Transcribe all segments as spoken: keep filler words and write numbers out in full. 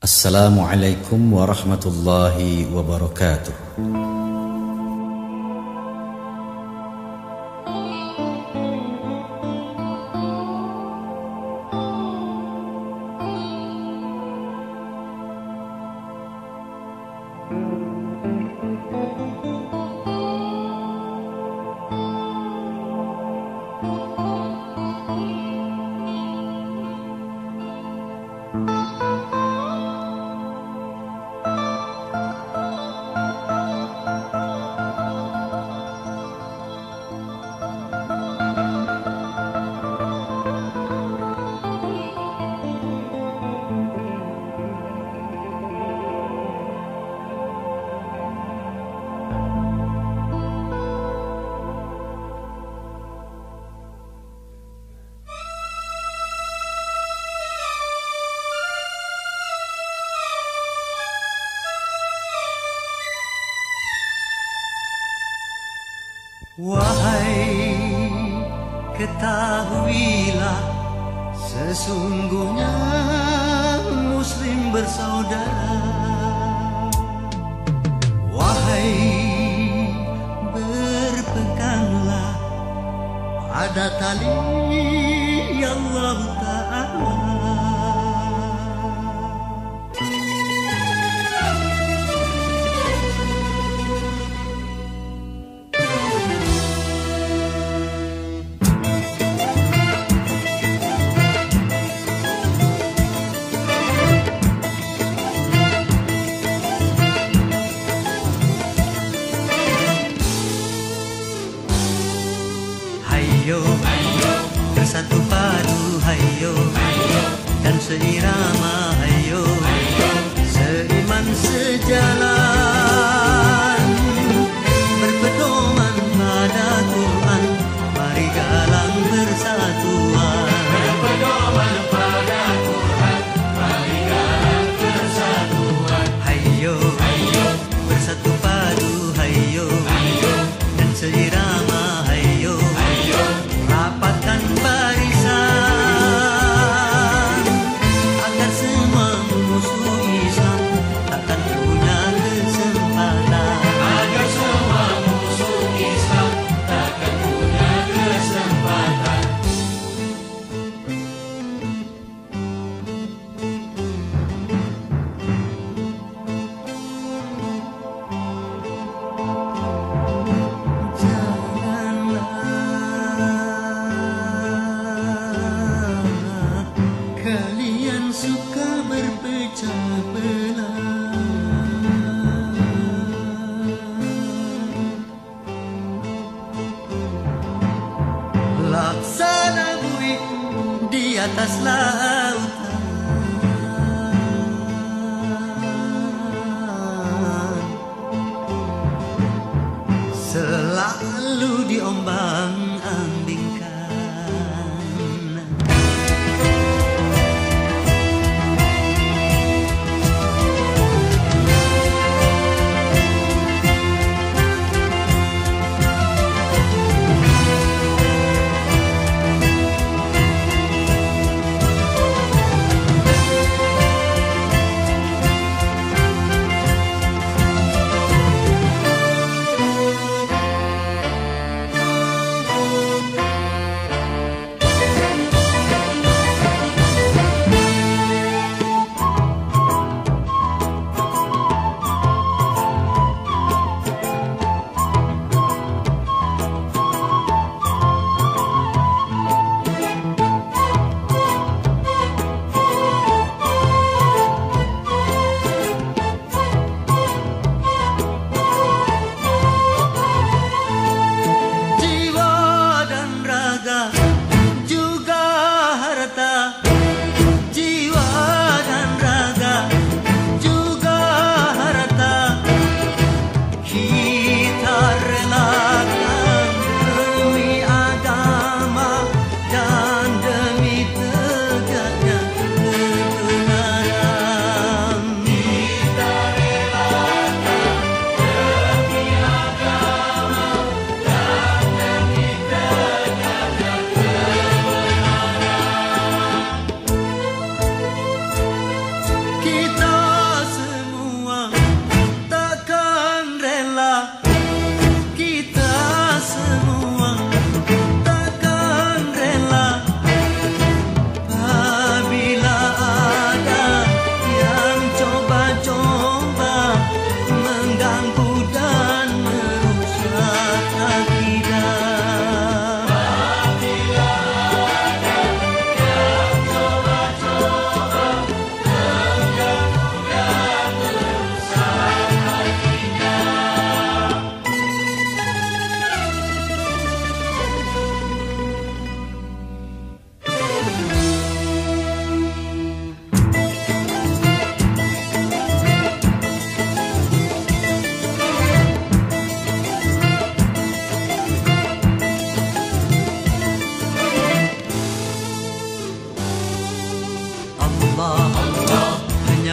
Assalamualaikum warahmatullahi wabarakatuh. Wahai, ketahuilah, sesungguhnya Muslim bersaudara. Wahai, berpeganglah pada tali Allah Ta'ala. Hayo, bersatu padu, hayo, dan seirama, hayo, seiman sejalan, berpedoman pada Quran, mari galang persatuan. Berpedoman pada Quran, mari galang persatuan. Hayo, bersatu padu, hayo, dan seirama, rapatkan barisan agar semua musuh Islam takkan punya kesempatan. Agar semua musuh Islam takkan punya kesempatan. Kalian suka berpecah belah, laksana buih di atas lautan, selalu diombang-ambingkan. Kita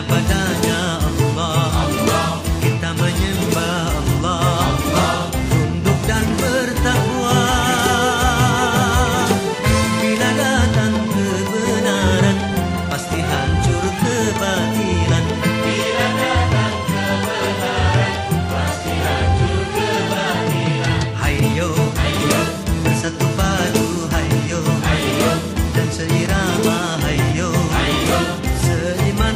padanya Allah, kita menyembah Allah, tunduk dan bertakwa. Bila datang kebenaran, pasti hancur kebatilan. Bila datang kebenaran, pasti hancur kebatilan. Hayo, hayo, bersatu padu, hayo, hayo, dan seirama, hayo, hayo, seiman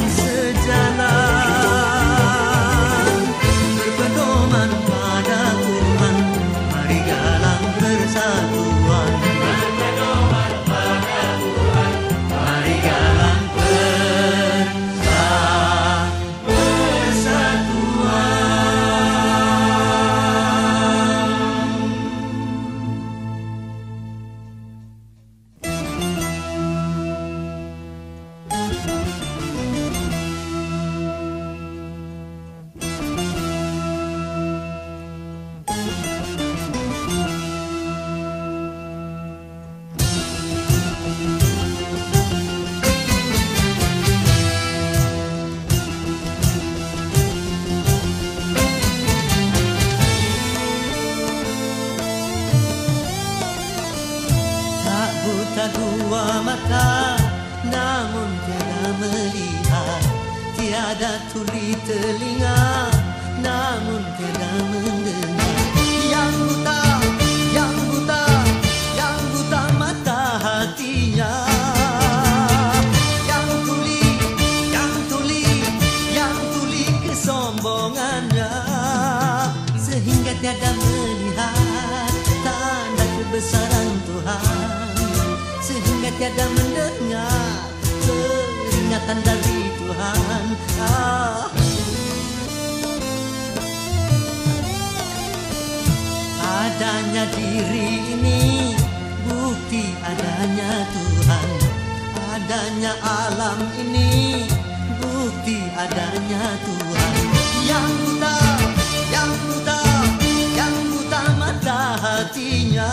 sejalan, berpedoman pada Tuhan, mari galang persatuan. Berpedoman pada Tuhan, mari galang persa- persatuan. Tak buta dua mata, namun tiada melihat. Tiada tuli telinga, namun tiada mendengar. Yang buta, yang buta, yang buta mata hatinya. Yang tuli, yang tuli, yang tuli kesombongannya. Sehingga tiada melihat tanda kebesaran Tuhan, sehingga tiada mendengar peringatan dari Tuhan. Ah. Adanya diri ini bukti adanya Tuhan, adanya alam ini bukti adanya Tuhan. Yang buta, yang buta, yang buta mata hatinya.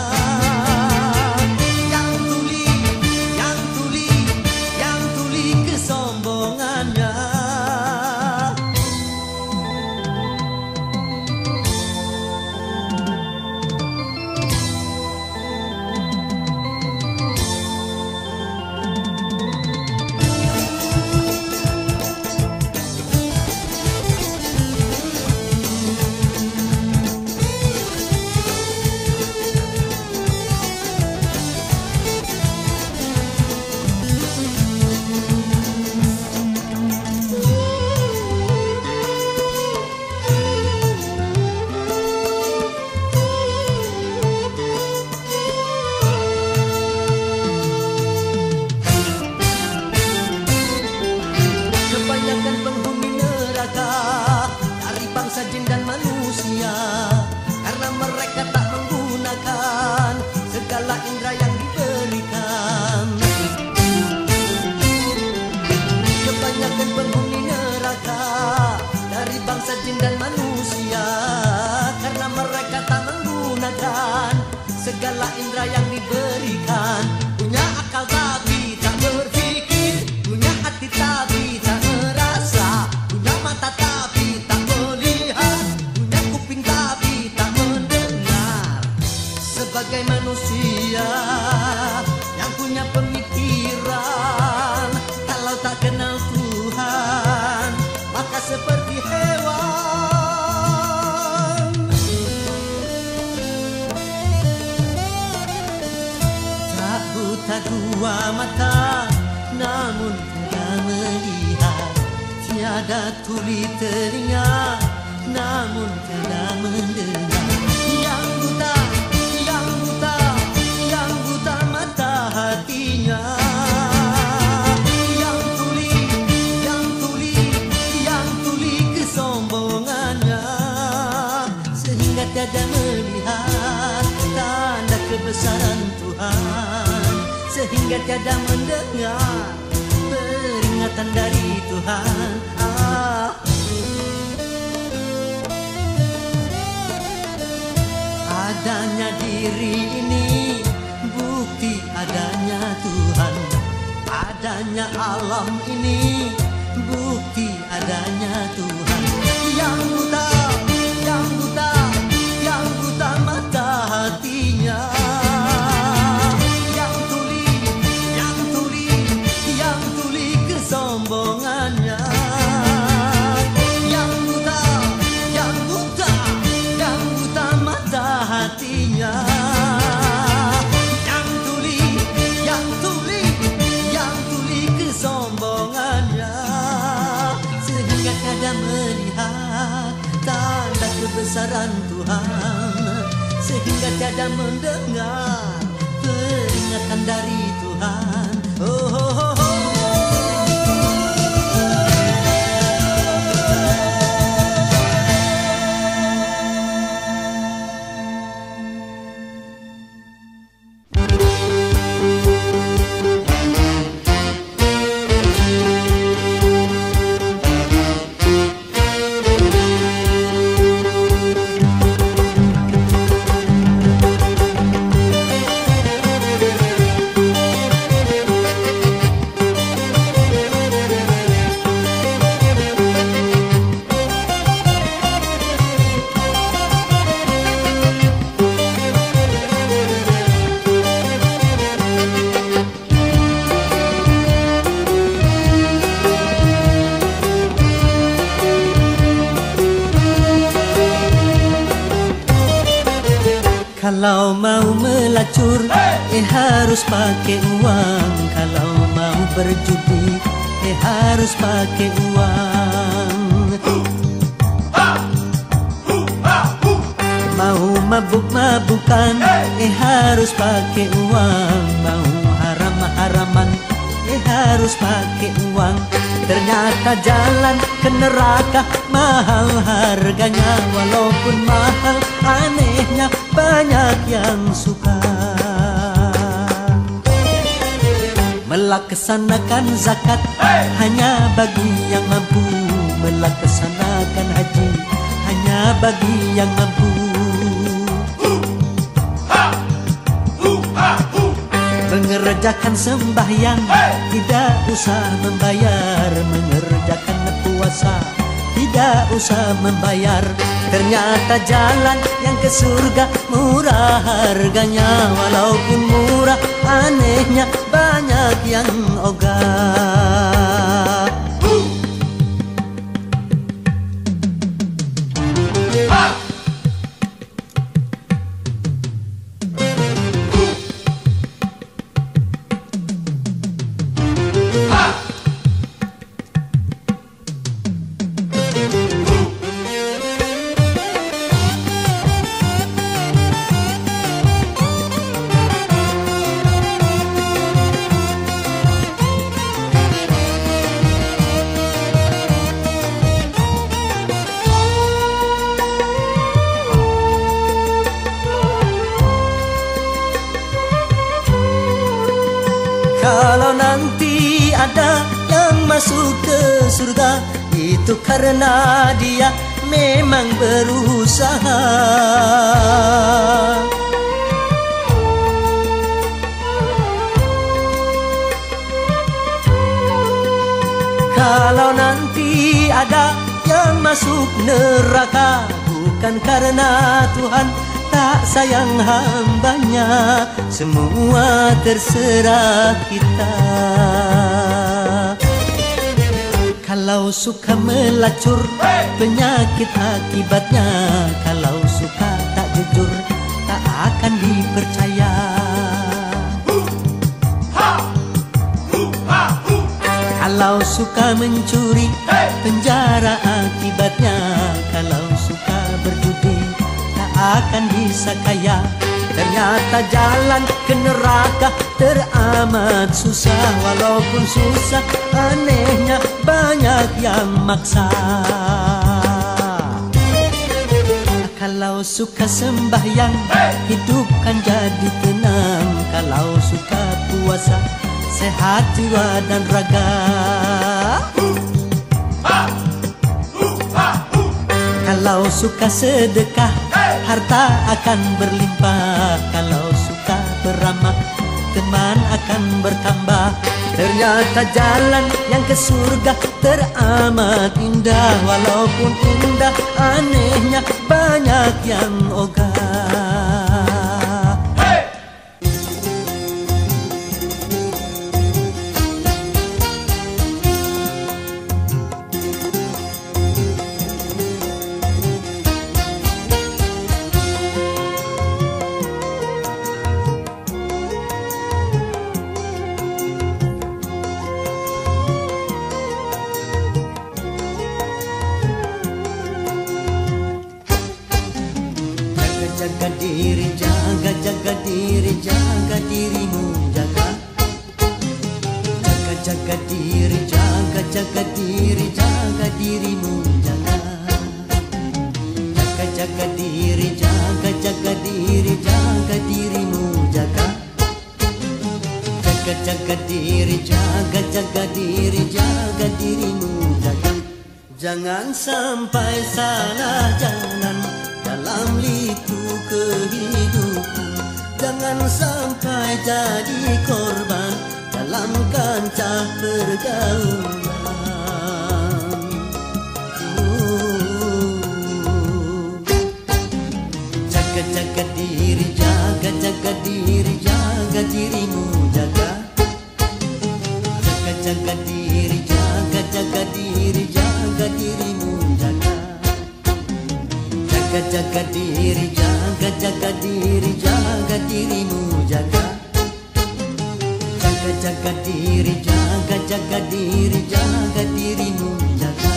Yang tuli, yang tuli, yang tuli kesombongannya. Kebanyakan penghuni neraka dari bangsa jin dan manusia, karena mereka tak menggunakan segala indera yang diberikan. Kebanyakan penghuni neraka dari bangsa jin dan manusia, karena mereka tak menggunakan segala indera yang diberikan. Punya akal tapi tak berpikir, punya hati tapi tak merasa, punya mata tapi tak melihat, punya kuping tapi tak mendengar. Sebagai manusia yang punya pemikiran, kalau tak kenal Tuhan, maka seperti hewan. Tak buta dua mata, namun tiada melihat. Tiada tuli telinga, namun tiada mendengar. Yang buta, yang buta, yang buta mata hatinya. Yang tuli, yang tuli, yang tuli kesombongannya. Sehingga tiada melihat tanda kebesaran Tuhan, sehingga tiada mendengar peringatan dari Tuhan. Ah. Adanya diri ini bukti adanya Tuhan, adanya alam ini bukti adanya Tuhan. Yang buta, yang buta, yang buta mata hatinya. Yang tuli, yang tuli, yang tuli kesombongannya. Yang buta, yang buta, yang buta mata hatinya. Yang tuli, yang tuli, yang tuli kesombongannya. Sehingga tiada melihat tanda kebesaran Tuhan, sehingga tiada mendengar peringatan dari Tuhan. Oh, oh, oh, oh. Kalau mau melacur, eh harus pakai uang. Kalau mau berjudi, eh harus pakai uang. Mau mabuk-mabukan, eh harus pakai uang. Mau haram-haraman, eh harus pakai uang. Ternyata jalan ke neraka mahal harganya. Walaupun mahal, anehnya banyak yang suka melaksanakan zakat hanya bagi yang mampu. Melaksanakan haji hanya bagi yang mampu. Mengerjakan sembahyang tidak usah membayar. Mengerjakan puasa tidak usah membayar. Ternyata jalan yang ke surga murah harganya. Walaupun murah, anehnya banyak yang ogah. Kalau nanti ada yang masuk ke surga, itu karena dia memang berusaha. Kalau nanti ada yang masuk neraka, bukan karena Tuhan tak sayang hambanya. Semua terserah kita. Kalau suka melacur, penyakit akibatnya. Kalau suka tak jujur, tak akan dipercaya. Kalau suka mencuri, penjara akibatnya. Kalau suka berjudi, tak akan bisa kaya. Ternyata jalan ke neraka teramat susah. Walaupun susah, anehnya banyak yang maksa. Kalau suka sembahyang, hidup kan jadi tenang. Kalau suka puasa, sehat jiwa dan raga. Kalau suka sedekah, harta akan berlimpah. Kalau suka beramal, teman akan bertambah. Ternyata jalan yang ke surga teramat indah. indah, walaupun indah anehnya banyak yang ogah. Jaga diri, jaga, jaga diri, jaga dirimu, jaga. Jaga, jaga diri, jaga, jaga diri, jaga dirimu, jaga. Jaga, jaga diri, jaga, jaga diri, jaga dirimu, jaga. Jaga, jaga diri, jaga, jaga diri, jaga dirimu, jaga. Jangan sampai salah jalan dalam liku kehidupan, jangan sampai jadi korban dalam kancah pergaulan. Jaga, jaga diri, jaga, jaga diri, jaga dirimu, jaga. Jaga, jaga diri, jaga, jaga diri, jaga dirimu, jaga. Jaga, jaga diri, jaga, jaga diri, jaga dirimu, jaga. Jaga, jaga diri, jaga, jaga diri, jaga dirimu, jaga.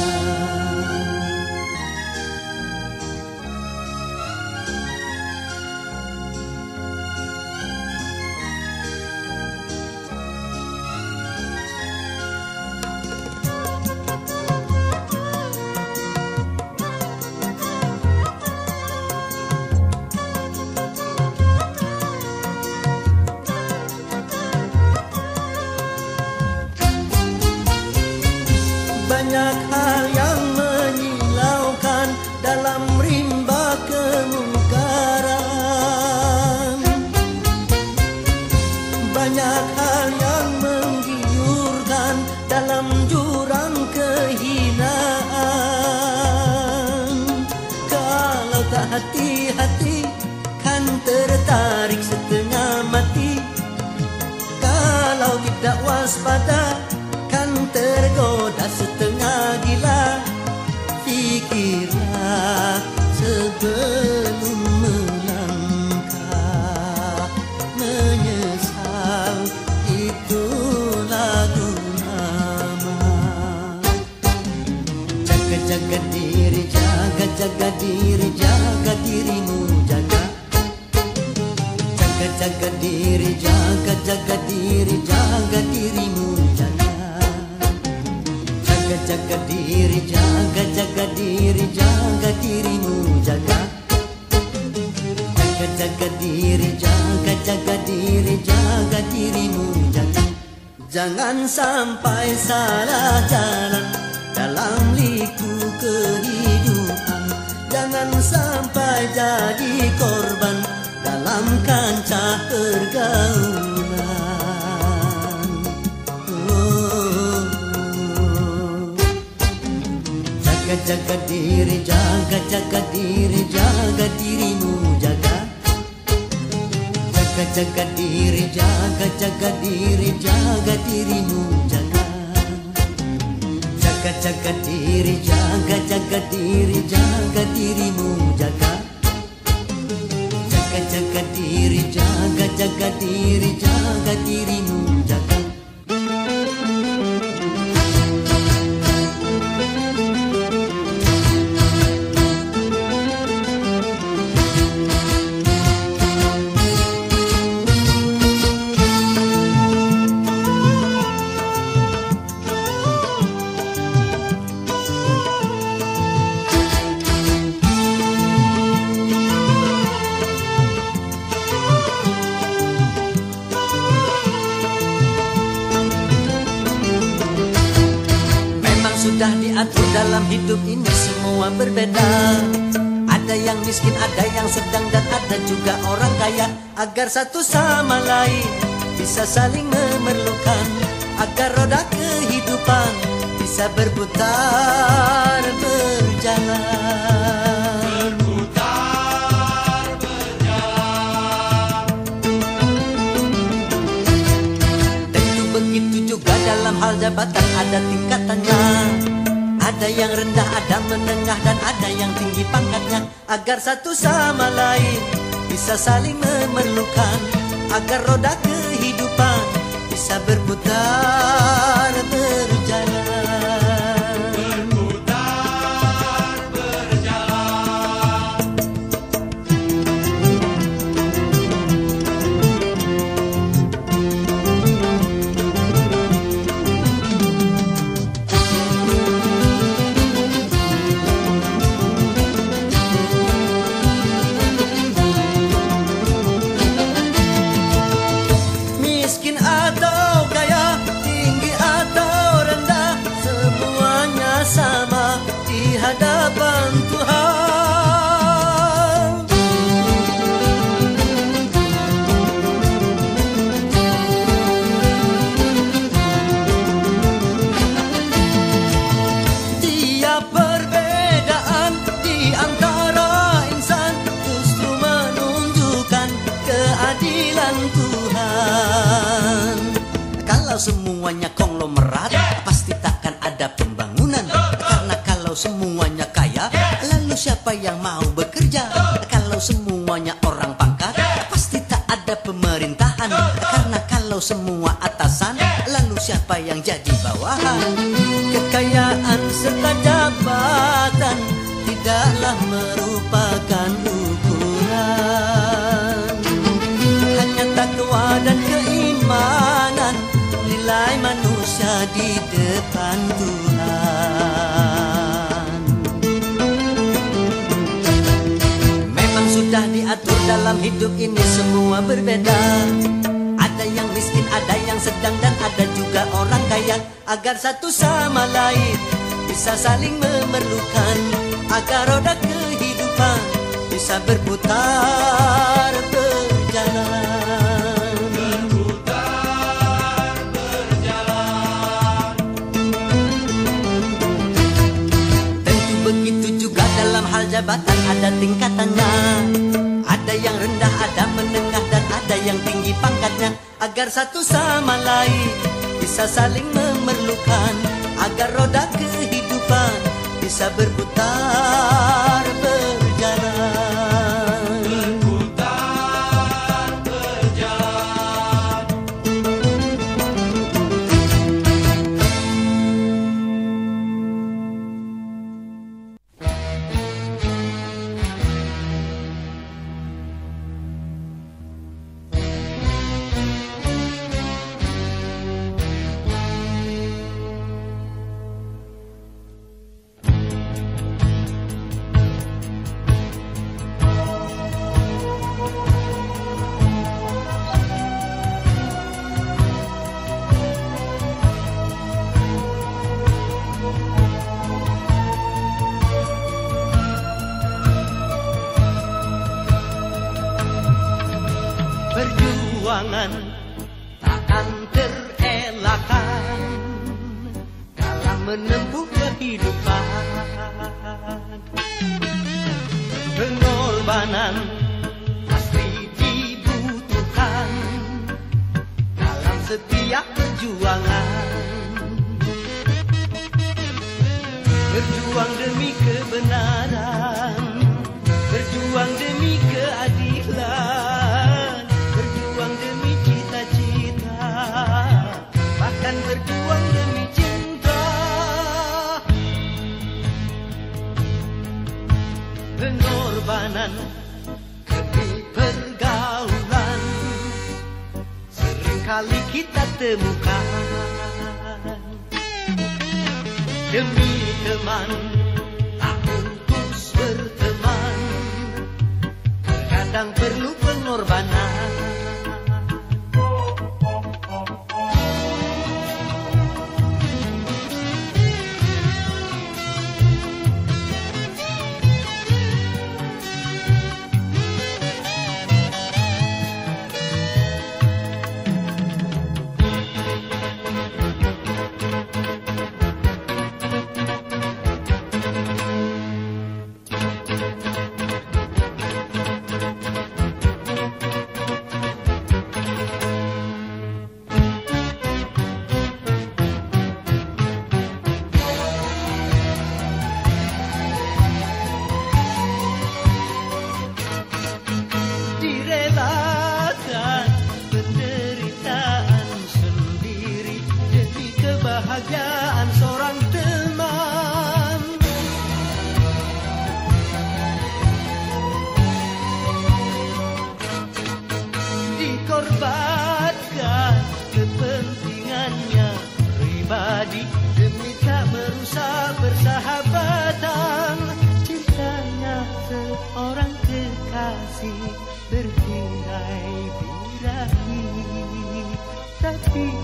Banyak hal yang menyilaukan dalam rimba kemungkaran. Banyak hal yang menggiurkan dalam jurang kehinaan. Kalau tak hati-hati kan tertarik setengah mati. Kalau tidak waspada kan tergoda setengah gila. Fikirlah sebelum melangkah, menyesal itulah guna. Jaga, jaga diri, jaga, jaga diri, jaga dirimu, jaga. Jaga, jaga diri, jaga, jaga diri, jaga dirimu, jaga. Jaga, jaga diri, jaga, jaga diri, jaga dirimu, jaga. Jaga, jaga diri, jaga, jaga diri, jaga dirimu, jaga. Jangan sampai salah jalan dalam liku kehidupan, jangan sampai jadi korban dalam kancah pergaulan. Oh. Jaga, jaga diri, jaga, jaga diri, jaga dirimu, jaga. Jaga, jaga diri, jaga, jaga diri, jaga dirimu, jaga. Jaga, jaga diri, jaga, jaga diri, jaga dirimu, jaga. Jaga, jaga diri, jaga, jaga diri, jaga dirimu, jaga. Sudah diatur dalam hidup ini semua berbeda. Ada yang miskin, ada yang sedang, dan ada juga orang kaya. Agar satu sama lain bisa saling memerlukan, agar roda kehidupan bisa berputar jabatan ada tingkatannya. Ada yang rendah, ada menengah, dan ada yang tinggi pangkatnya. Agar satu sama lain bisa saling memerlukan, agar roda kehidupan bisa berputar berjalan. Berputar berjalan. Miskin atau kaya, tinggi atau rendah, semuanya sama di hadapan Tuhan. Tiap perbedaan di antara insan justru menunjukkan keadilan Tuhan. Kalau semuanya konglomerat, pasti takkan ada pembangunan. Karena kalau semuanya kaya, lalu siapa yang mau bekerja? Kalau semuanya orang pangkat, pasti tak ada pemerintahan. Karena kalau semua atasan, lalu siapa yang jadi bawahan? Kekayaan serta jabatan tidaklah merupakan ukuran. Hanya takwa dan keimanan, nilai manusia di depan Tuhan. Memang sudah diatur dalam hidup ini semua berbeda. Ada yang miskin, ada yang sedang, dan ada juga orang kaya. Agar satu sama lain bisa saling memerlukan, agar roda kehidupan bisa berputar berjalan. Berputar berjalan. Tentu begitu juga dalam hal jabatan ada tingkatannya. Ada yang rendah, ada menengah, dan ada yang tinggi pangkatnya. Agar satu sama lain bisa saling memerlukan, agar roda kehidupan bisa berputar berjalan. Berputar berjalan. Perjuangan takkan terelakkan dalam menempuh kehidupan. Pengorbanan pasti dibutuhkan dalam setiap perjuangan. Berjuang demi kebenaran, berjuang demi keadilan, berjuang demi cita-cita, bahkan berjuang demi cinta. Pengorbanan demi pergaulan seringkali kita temukan. Demi teman tak putus berteman, terkadang perlu pengorbanan.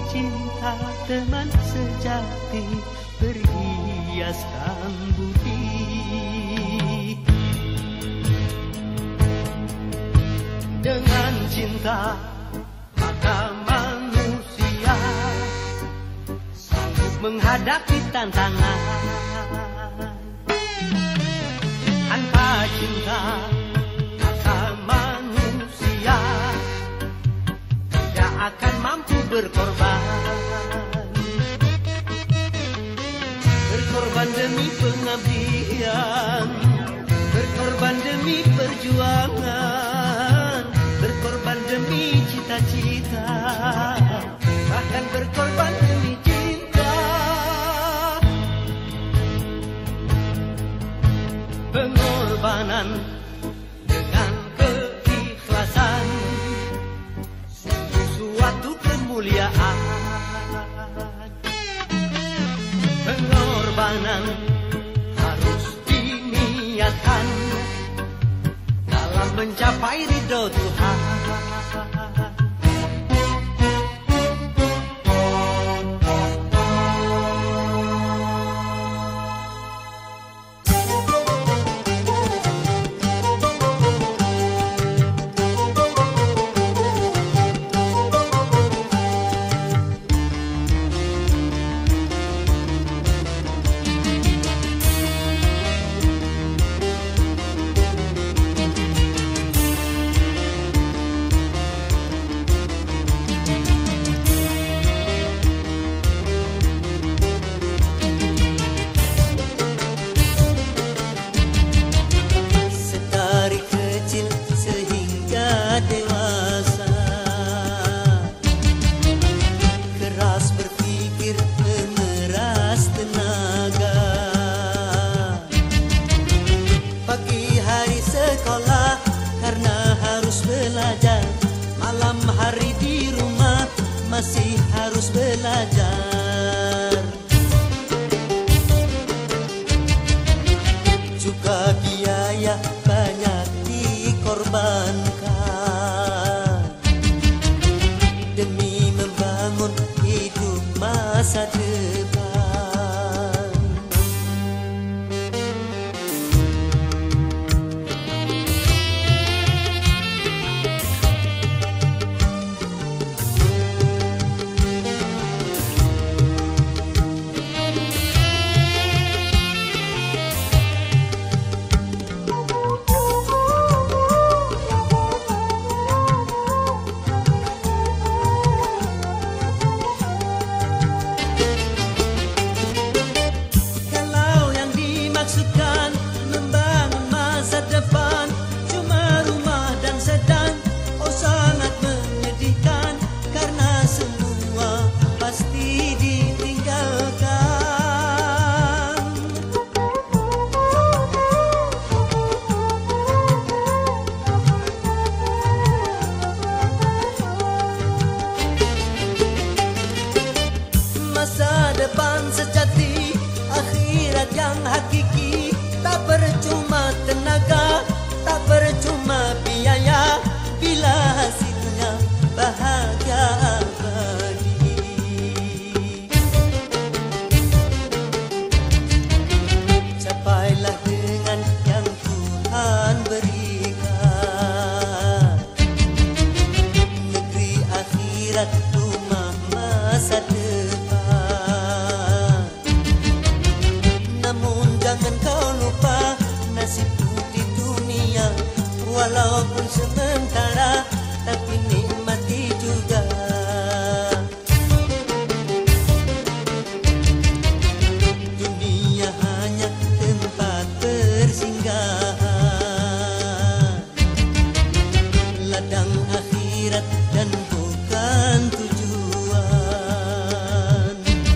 cinta teman sejati berhiaskan budi. Dengan cinta maka manusia sanggup menghadapi tantangan. Tanpa cinta maka manusia tidak akan mampu berkorban. Berkorban demi pengabdian, berkorban demi perjuangan, berkorban demi cita-cita, bahkan berkorban demi cinta. Pengorbanan dengan keikhlasan sungguh suatu kemuliaan. Pengorbanan harus diniatkan dalam mencapai ridho Tuhan. Dewasa keras berpikir, memeras tenaga. Pagi hari sekolah karena harus belajar, malam hari di rumah masih harus belajar. Juga biaya banyak dikorbankan demi membangun hidup masa depan. Masa depan sejati, akhirat yang hakiki, tak percuma tenaga, tak percuma biaya, bila hasilnya bahagia abadi. Capailah dengan yang Tuhan berikan, negeri akhirat rumah masa depan. Walaupun sementara, tapi nikmati juga. Dunia hanya tempat persinggahan, ladang akhirat dan bukan tujuan.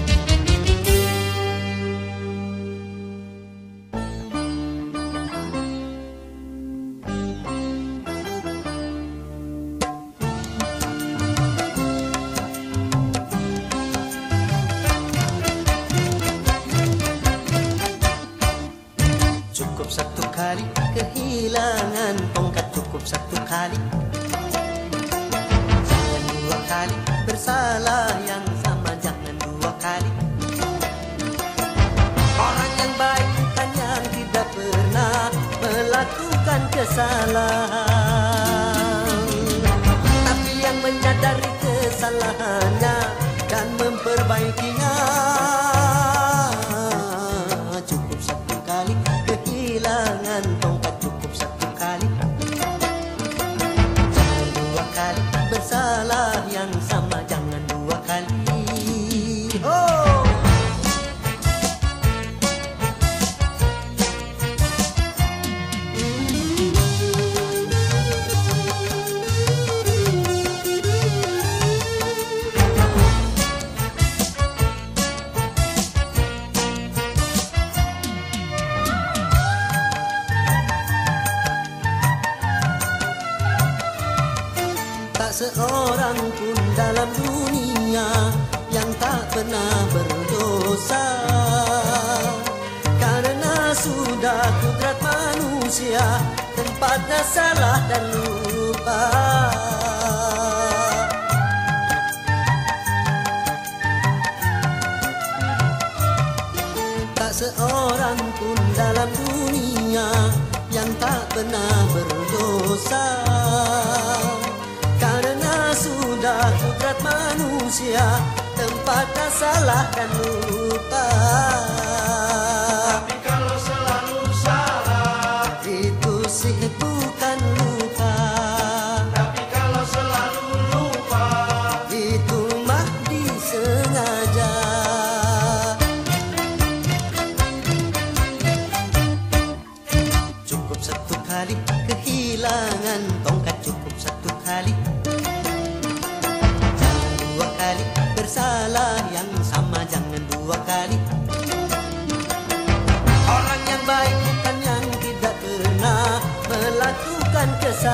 Cukup satu kali kehilangan tongkat, cukup satu kali. Jangan dua kali bersalah yang sama. kesalahan. Tapi yang menyadari kesalahannya dan memperbaikinya, cukup satu kali kehilangan tongkat, cukup satu kali. Jangan dua kali bersalah yang sama, jangan dua kali. Oh. Seorang pun dalam dunia yang tak pernah berdosa, karena sudah kudrat manusia tempatnya salah dan lupa. Tak seorang pun dalam dunia yang tak pernah berdosa, karena sudah kudrat manusia tempatnya salah dan lupa. Tapi kalau selalu salah, itu sih bukan lupa. tapi kalau selalu lupa, Itu mah disengaja. Cukup satu kali kehilangan tongkat, cukup satu kali. Bersalah yang sama, jangan dua kali. Orang yang baik bukan yang tidak pernah melakukan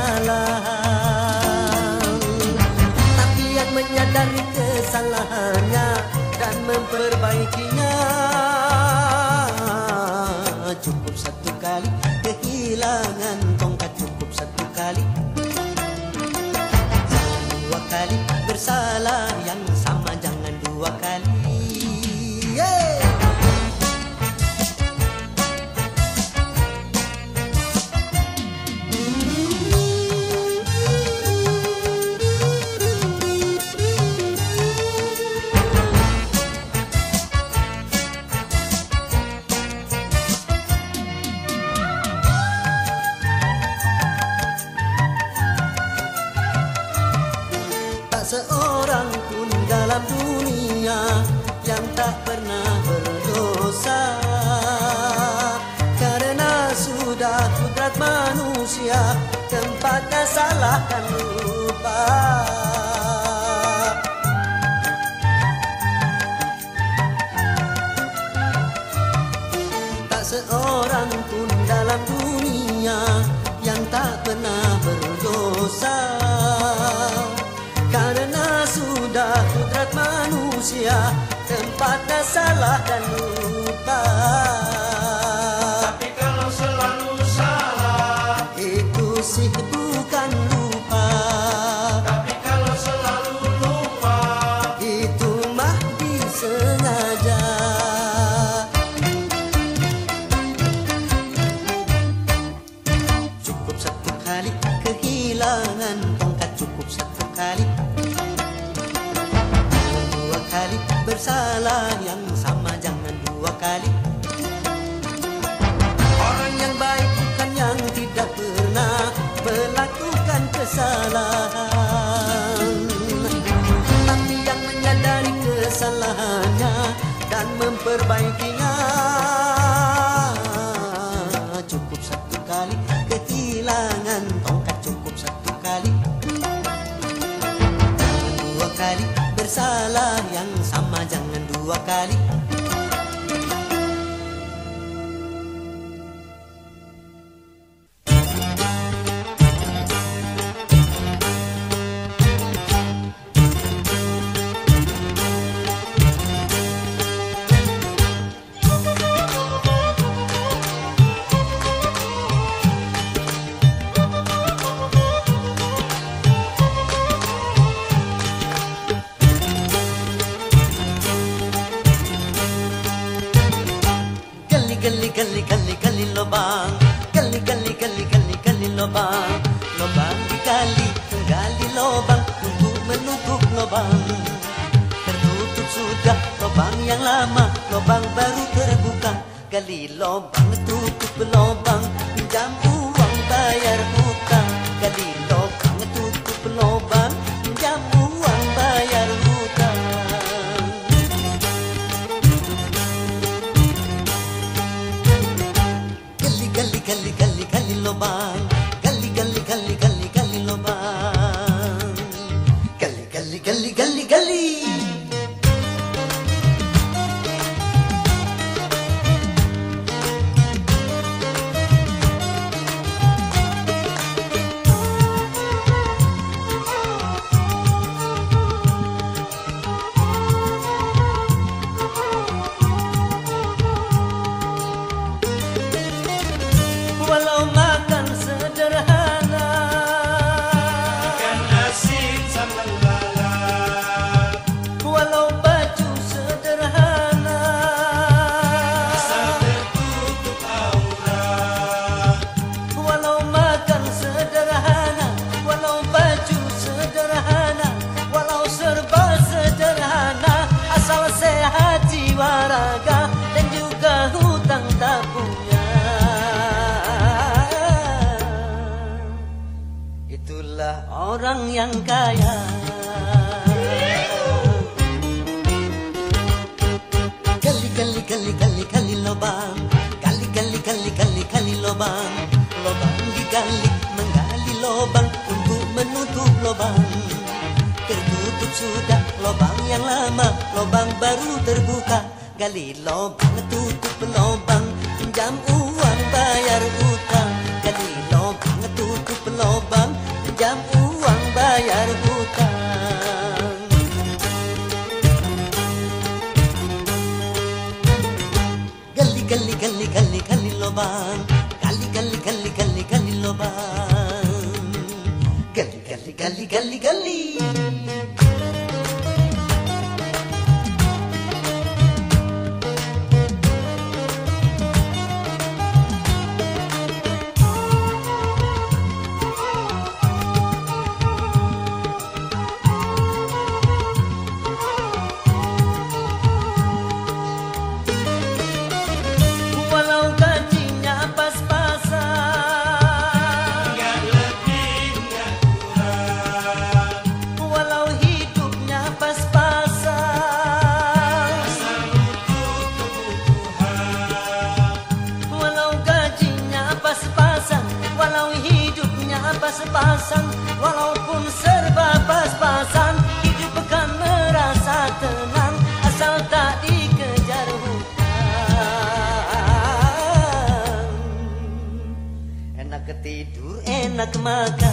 kesalahan, tapi yang menyadari kesalahannya dan memperbaikinya. Cukup satu kali kehilangan tongkat, cukup satu kali. Jangan dua kali bersalah yang sama, jangan dua kali. Yeah. Seorang pun dalam dunia yang tak pernah berdosa, karena sudah kudrat manusia tempatnya salah dan lupa. Tak seorang pun dalam dunia yang tak pernah berdosa, karena sudah kudrat manusia tempatnya salah dan lupa. tapi kalau selalu salah, Itu sih bukan lupa. tapi kalau selalu lupa, Itu mah disengaja. Cukup satu kali kehilangan tongkat, cukup satu kali. Dua kali bersalah yang sama, jangan dua kali. Orang yang baik bukan yang tidak pernah melakukan kesalahan, tapi yang menyadari kesalahannya dan memperbaikinya. Cukup satu kali kehilangan tongkat, cukup satu kali. Dua kali bersalah yang sama, jangan dua kali. gali lobang tutup lobang, pinjam uang bayar hutang. Gali lobang tutup lobang, pinjam uang bayar hutang. Gali gali gali gali gali lobang, gali gali gali gali gali lobang, gali gali gali gali gali. Walau makan sederhana, Ikan asin sambal lalat, walau baju sederhana, asal tertutup aurat. walau makan sederhana, walau baju sederhana, walau serba sederhana, asal sehat jiwa raga dan juga hutang tak punya. Itulah orang yang kaya. Gali gali gali gali gali lobang, gali gali gali gali gali lobang, lobang digali menggali lobang untuk menutup lobang. Tertutup sudah lobang yang lama, lobang baru terbuka. Gali lobang tutup lobang, pinjam uang bayar hutang. Gali lobang tutup lobang, pinjam uang bayar hutang. Gali gali gali gali gali lobang, gali gali gali gali gali lobang, gali gali gali gali gali. Walau gajinya pas-pasan, Enggak lebih, enggak kurang, walau hidupnya pas-pasan, asal untuk kebutuhan. walau gajinya pas-pasan, walau hidupnya pas-pasan, walaupun serba pas-pasan, hidup kan merasa tenang asal tak dikejar hutang. Enak tidur, enak makan.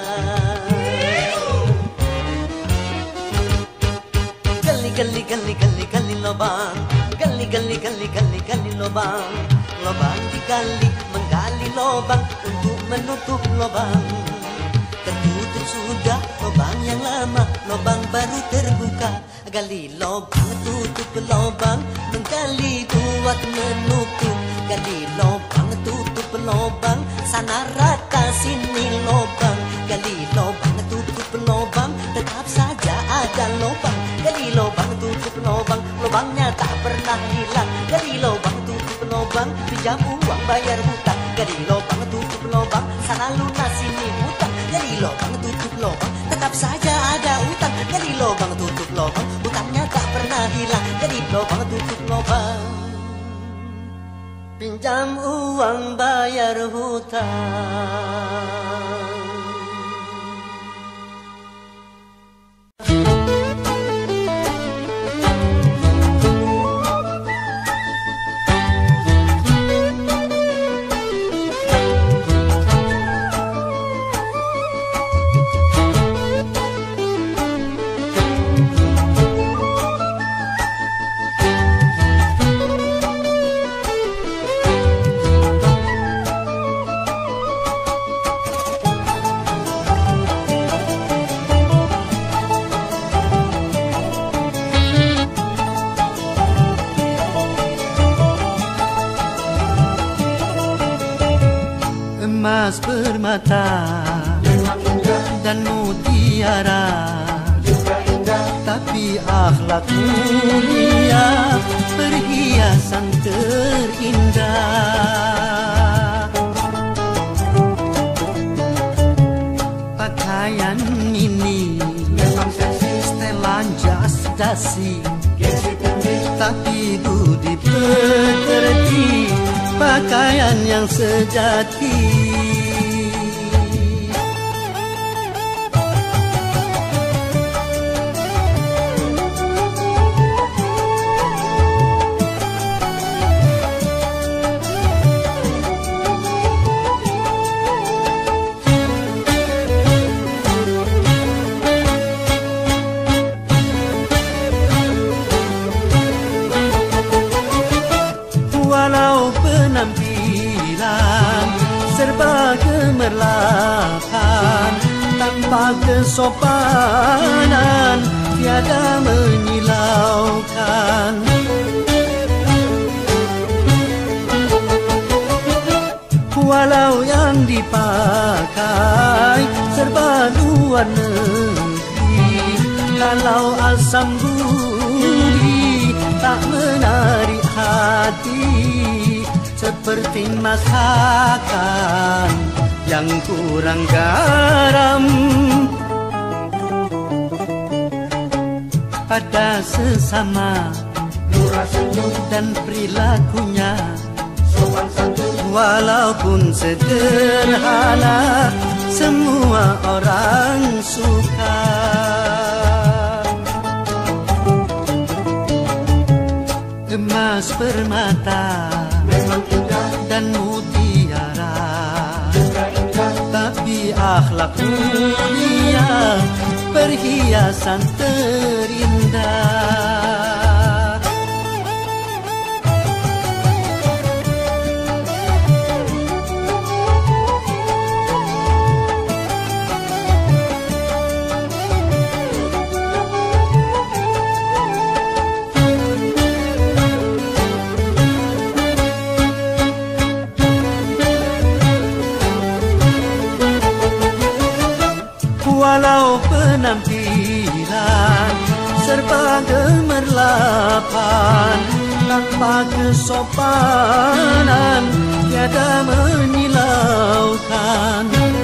Gali gali gali gali gali lobang, gali gali gali gali gali lobang, lobang digali menggali lobang untuk menutup lobang. Tertutup sudah lobang yang lama, lobang baru terbuka. Gali lobang tutup lobang, menggali buat menutup. Gali lobang tutup lobang, sana rata sini lobang. Gali lobang tutup lobang, tetap saja ada lobang. Gali lobang tutup lobang, lobangnya tak pernah hilang. Gali lobang tutup lobang, pinjam uang bayar hutang. Gali lobang tutup lobang, sana lunas sini hutang. Gali lobang tutup lobang, tetap saja ada hutang. Gali lobang tutup lobang, hutangnya tak pernah hilang. Gali lobang tutup lobang, pinjam uang bayar hutang. Emas permata dan mutiara tapi akhlak mulia, perhiasan terindah. Pakaian ini memang seksi, setelan jas dasi, gengsi tinggi, tapi budi pekerti, pakaian yang sejati. Walau penampilan serba gemerlapan, tanpa kesopanan tiada menyilaukan. Walau yang dipakai serba luar negeri, kalau asam budi tak menarik hati, seperti masakan yang kurang garam. Pada sesama murah senyum, dan perilakunya sopan santun, walaupun sederhana, semua orang suka. Emas permata memang indah, dan mutiara, juga indah, tapi akhlak mulia, perhiasan terindah. Walau penampilan serba gemerlapan, tanpa kesopanan tiada menyilaukan.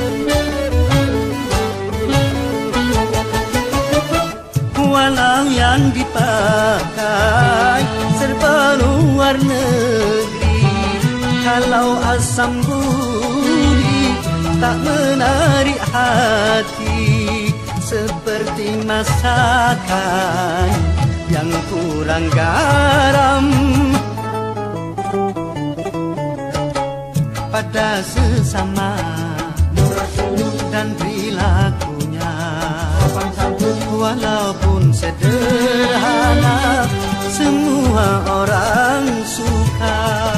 Walau yang dipakai serba luar negeri, kalau asam budi tak menarik hati, seperti masakan yang kurang garam. Pada sesama murah senyum, dan perilakunya sopan santun, walaupun sederhana, semua orang suka.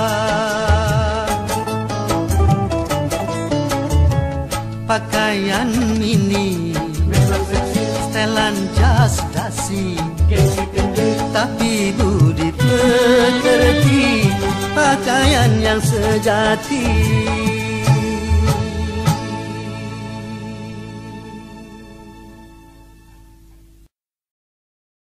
Pakaian ini memang seksi, setelan jas dasi, gengsi tinggi, tapi budi pekerti, pakaian yang sejati.